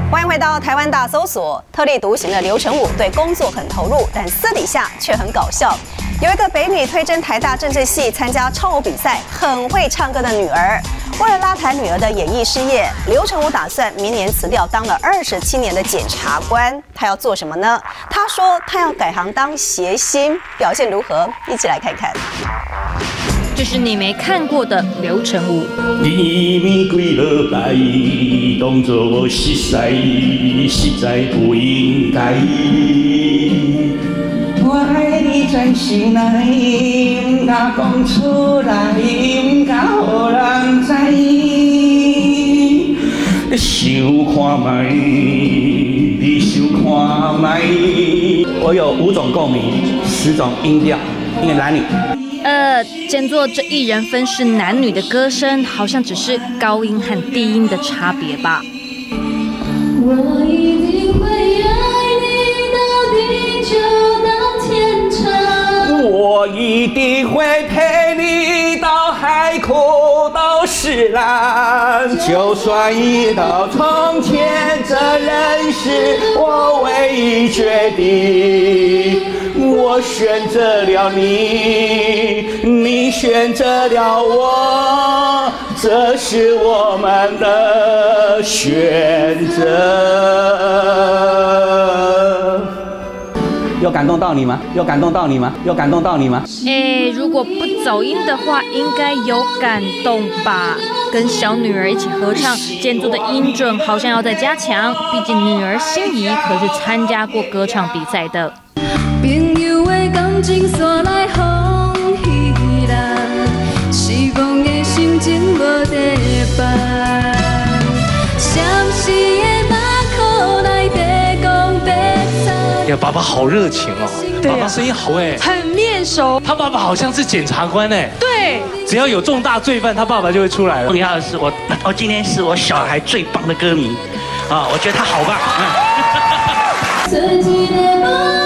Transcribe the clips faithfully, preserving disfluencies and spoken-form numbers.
欢迎回到台湾大搜索。特立独行的刘成武对工作很投入，但私底下却很搞笑。有一个北女推甄台大政治系参加超偶比赛，很会唱歌的女儿。为了拉抬女儿的演艺事业，刘成武打算明年辞掉当了二十七年的检察官。他要做什么呢？他说他要改行当谐星，表现如何？一起来看看。 这是你没看过的刘成武。 你咪几落来，当作我熟悉，实在不应该。我爱你在心内，不敢讲出来，不敢予人知。你想看卖，你想看卖。我有五种共鸣，十种音调，因为男女。 呃，兼做这一人分饰男女的歌声，好像只是高音和低音的差别吧。 我一定会爱你到地久到天长， 我一定会陪你到海枯到石烂，就算遇到从前，这仍是我唯一决定。我选择了你，你选择了我，这是我们的选择。有感动到你吗？有感动到你吗？有感动到你吗？ 哎，如果不走音的话，应该有感动吧？跟小女儿一起合唱，建筑的音准好像要再加强，毕竟女儿心仪可是参加过歌唱比赛的。 朋友的感情线来风稀烂，失望的心情无地伴。相思的目眶内白讲白惨。 呀，爸爸好热情哦，爸爸声音好哎， 很面熟。 他爸爸好像是检察官哎， 对， 只要有重大罪犯，他爸爸就会出来了。 重要的是我，我今天是我小孩最棒的歌迷，啊，我觉得他好棒。嗯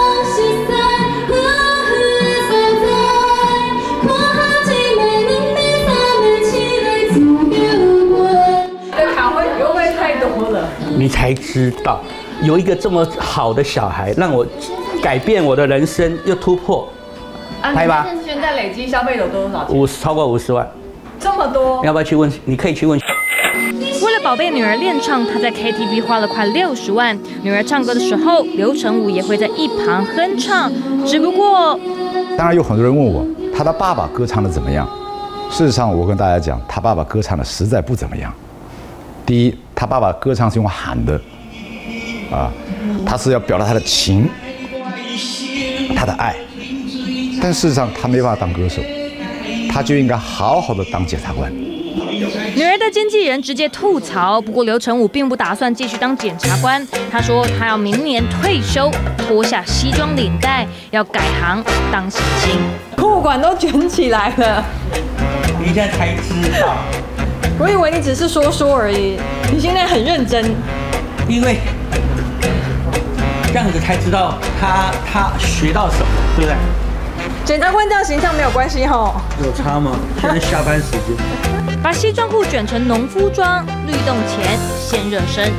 你才知道，有一个这么好的小孩，让我改变我的人生，又突破。拍吧。 现在累积消费有多少钱？ 五十超过五十万。 这么多？ 要不要去问？你可以去问。 为了宝贝女儿练唱，他在 K T V 花了快六十万。女儿唱歌的时候，刘成武也会在一旁哼唱。只不过， 当然有很多人问我，他的爸爸歌唱的怎么样？事实上，我跟大家讲，他爸爸歌唱的实在不怎么样。第一，他爸爸歌唱是用喊的，啊，他是要表达他的情，他的爱，但事实上他没办法当歌手，他就应该好好的当检察官。 女儿的经纪人直接吐槽，不过刘成武并不打算继续当检察官，他说他要明年退休，脱下西装领带，要改行当谐星。 裤管都卷起来了， 你现在才知道。 我以为你只是说说而已，你现在很认真。 因为这样子才知道他他学到什么，对不对？ 检察官这样形象没有关系吼。 有差吗？现在下班时间。 把西装裤卷成农夫装，律动前先热身。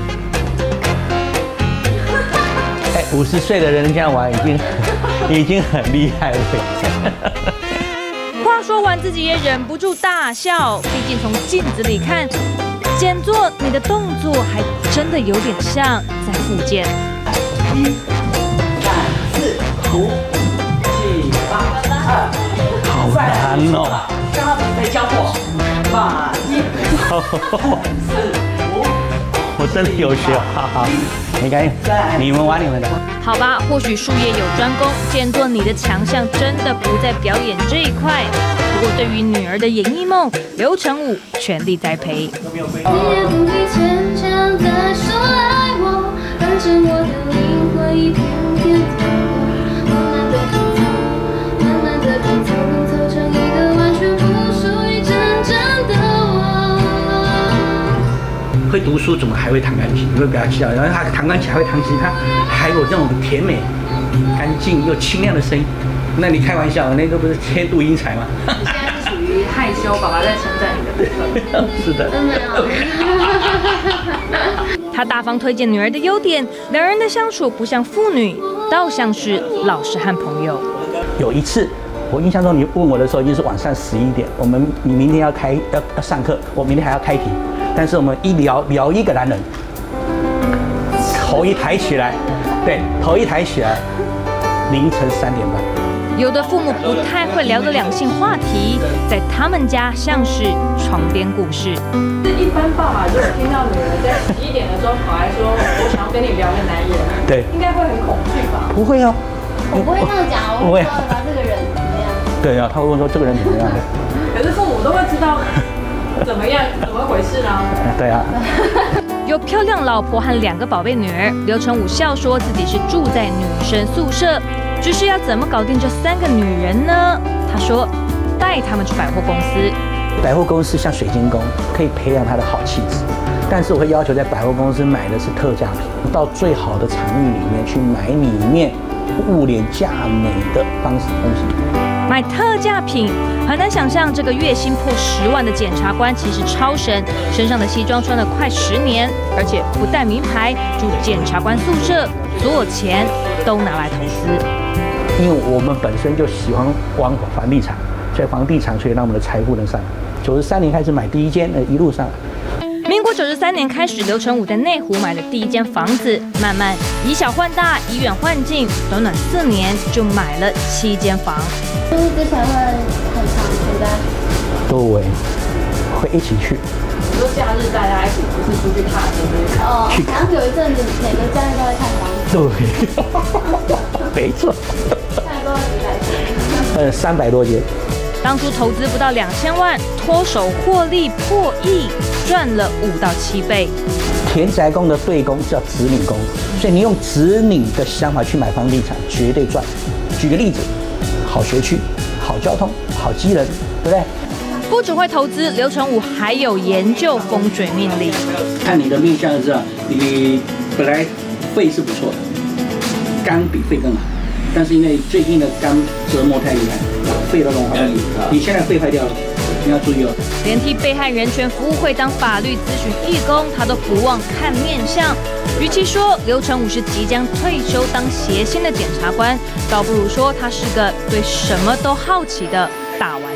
哎，五十岁的人这样玩已经已经很厉害了。 话说完，自己也忍不住大笑。毕竟从镜子里看，简作你的动作还真的有点像在复健。 一、三、四、五、七、八、二、好难哦！刚刚没教过，八、一、四、五。我真的有学，哈哈。没关系，你们玩你们的。 好吧，或许术业有专攻，简作你的强项真的不在表演这一块。不过对于女儿的演艺梦，刘成武全力栽培。 你也不必牵强的说爱我，反正我的灵魂一片片透过，慢慢的拼凑，慢慢的拼凑，拼凑成一个完全不属于真正的我。 会读书怎么还会弹钢琴？你会不要笑，然后他弹钢琴还会弹吉他，还有这种甜美、干净又清亮的声音。那你开玩笑，那个不是天妒英才吗？ 你现在是属于害羞，爸爸在称赞你的部分。 是的。 真的。 他大方推荐女儿的优点，两人的相处不像父女，倒像是老师和朋友。 有一次，我印象中你问我的时候已经是晚上十一点，我们你明天要开要要上课，我明天还要开题，但是我们一聊聊一个男人，头一抬起来，对，头一抬起来，凌晨三点半。 有的父母不太会聊的两性话题，在他们家像是床边故事。 是一般爸爸如果听到女儿在十一点的时候跑来说我想要跟你聊个男人， 对， 应该会很恐惧吧？ 不会哦， 我不会这样讲，我会知道他这个人怎么样。 对啊，他会问说这个人怎么样的？ 可是父母都会知道怎么样，怎么回事呢？ 对啊。 有漂亮老婆和两个宝贝女儿，刘成武笑说自己是住在女生宿舍，只是要怎么搞定这三个女人呢？他说带他们去百货公司。 百货公司像水晶宫，可以培养他的好气质，但是我会要求在百货公司买的是特价品，到最好的场域里面去买里面物廉价美的方式东西。 买特价品，很难想象这个月薪破十万的检察官其实超神，身上的西装穿了快十年，而且不带名牌，住检察官宿舍，所有钱都拿来投资。 因为我们本身就喜欢玩房地产，所以房地产可以让我们的财富能上来。九十三年开始买第一间，呃，一路上来。 民国九十三年开始，刘成武在内湖买了第一间房子，慢慢以小换大，以远换近，短短四年就买了七间房。 就是之前会很常回家， 对，会一起去。 你说假日大家一起不是出去踏青，就是看哦，好像有一阵子每个假日都会看房子。 对，没错。 看了多少几百间？ 呃，三百多间。 当初投资不到两千万，脱手获利破亿，赚了五到七倍。 田宅宫的对宫叫子女宫，所以你用子女的想法去买房地产，绝对赚。举个例子，好学区、好交通、好机人，对不对？ 不只会投资，刘成武还有研究风水命理。 看你的命相就知道，你本来肺是不错的，肝比肺更好，但是因为最近的肝折磨太厉害，肺都融化了，你现在肺坏掉了，你要注意哦。 连替被害人权服务会当法律咨询义工，他都不忘看面相。与其说刘成武是即将退休当谐星的检察官，倒不如说他是个对什么都好奇的大玩